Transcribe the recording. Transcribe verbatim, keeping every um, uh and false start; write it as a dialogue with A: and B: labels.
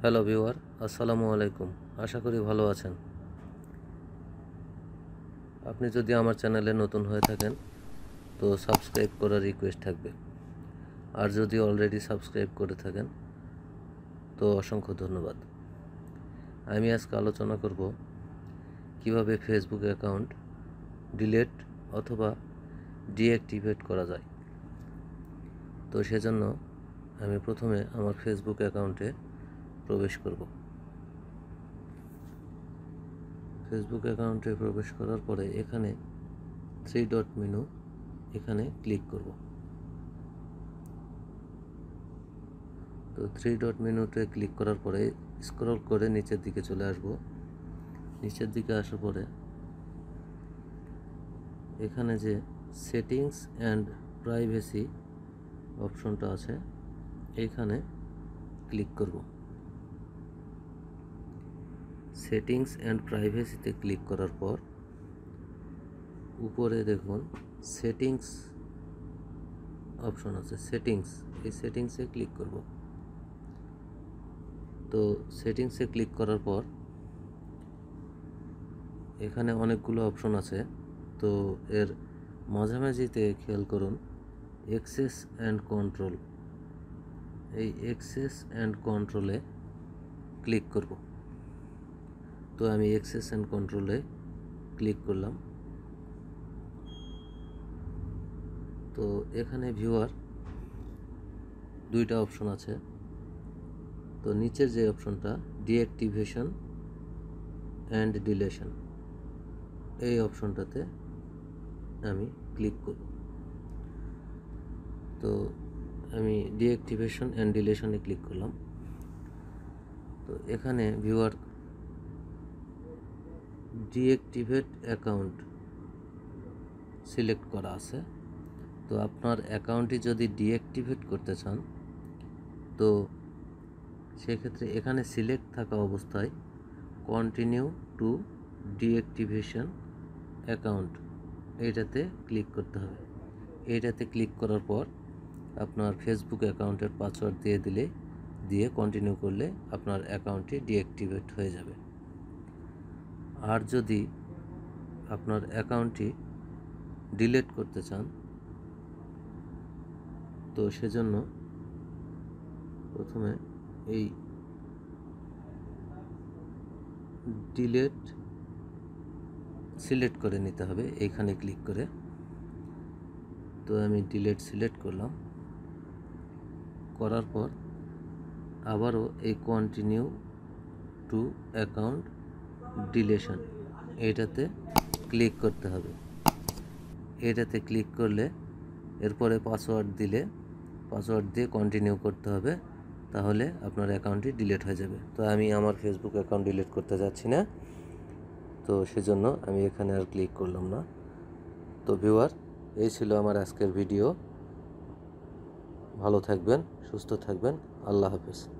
A: Hello viewer, আসসালামু আলাইকুম। আশা করি ভালো আছেন। আপনি যদি আমার চ্যানেলে নতুন হয়ে থাকেন তো সাবস্ক্রাইব করার রিকোয়েস্ট থাকবে, আর যদি অলরেডি সাবস্ক্রাইব করে থাকেন তো অসংখ্য ধন্যবাদ। আমি আজকে আলোচনা করব কিভাবে ফেসবুক অ্যাকাউন্ট ডিলিট অথবা ডিঅ্যাক্টিভেট করা যায়। তো সেজন্য আমি প্রথমে আমার ফেসবুক অ্যাকাউন্টে প্রবেশ করব। ফেসবুক অ্যাকাউন্টে প্রবেশ করার পরে এখানে থ্রি ডট মেনু এখানে ক্লিক করব। তো থ্রি ডট মেনুতে ক্লিক করার পরে স্ক্রল করে নিচের দিকে চলে আসব। নিচের দিকে আসার পরে এখানে যে সেটিংস অ্যান্ড প্রাইভেসি অপশনটা আছে এইখানে ক্লিক করব। সেটিংস অ্যান্ড প্রাইভেসিতে ক্লিক করার পর উপরে দেখুন সেটিংস অপশন আছে, সেটিংস এই সেটিংসে ক্লিক করব। তো সেটিংসে ক্লিক করার পর এখানে অনেকগুলো অপশন আছে। তো এর মাঝামাঝিতে খেয়াল করুন অ্যাক্সেস অ্যান্ড কন্ট্রোল, এই অ্যাক্সেস অ্যান্ড কন্ট্রোলে ক্লিক করব। তো আমি অ্যাক্সেস অ্যান্ড কন্ট্রোলে ক্লিক করলাম। তো এখানে ভিউয়ার দুইটা অপশন আছে। তো নিচের যে অপশনটা ডিঅ্যাক্টিভেশন অ্যান্ড ডিলেশন, এই অপশনটাতে আমি ক্লিক করব। তো আমি ডিঅ্যাক্টিভেশন অ্যান্ড ডিলেশনে ক্লিক করলাম। তো এখানে ভিউয়ার ডিঅ্যাক্টিভেট অ্যাকাউন্ট সিলেক্ট করা আছে। তো আপনার অ্যাকাউন্টটি যদি ডিঅ্যাক্টিভেট করতে চান তো সেক্ষেত্রে এখানে সিলেক্ট থাকা অবস্থায় কন্টিনিউ টু ডিঅ্যাক্টিভেশন অ্যাকাউন্ট এইটাতে ক্লিক করতে হবে। এইটাতে ক্লিক করার পর আপনার ফেসবুক অ্যাকাউন্টের পাসওয়ার্ড দিয়ে দিলে দিয়ে কন্টিনিউ করলে আপনার অ্যাকাউন্টটি ডিঅ্যাক্টিভেট হয়ে যাবে। আর যদি আপনার অ্যাকাউন্টটি ডিলিট করতে চান তো সেজন্য প্রথমে এই ডিলিট সিলেক্ট করে নিতে হবে, এইখানে ক্লিক করে। তো আমি ডিলিট সিলেক্ট করলাম, করার পর আবারও এই কন্টিনিউ টু অ্যাকাউন্ট ডিলেশন এইটাতে ক্লিক করতে হবে। এটাতে ক্লিক করলে এরপরে পাসওয়ার্ড দিলে পাসওয়ার্ড দিয়ে কন্টিনিউ করতে হবে, তাহলে আপনার অ্যাকাউন্টটি ডিলিট হয়ে যাবে। তো আমি আমার ফেসবুক অ্যাকাউন্ট ডিলিট করতে যাচ্ছি না, তো সেজন্য আমি এখানে আর ক্লিক করলাম না। তো ভিউয়ার, এই ছিল আমার আজকের ভিডিও। ভালো থাকবেন, সুস্থ থাকবেন, আল্লাহ হাফেজ।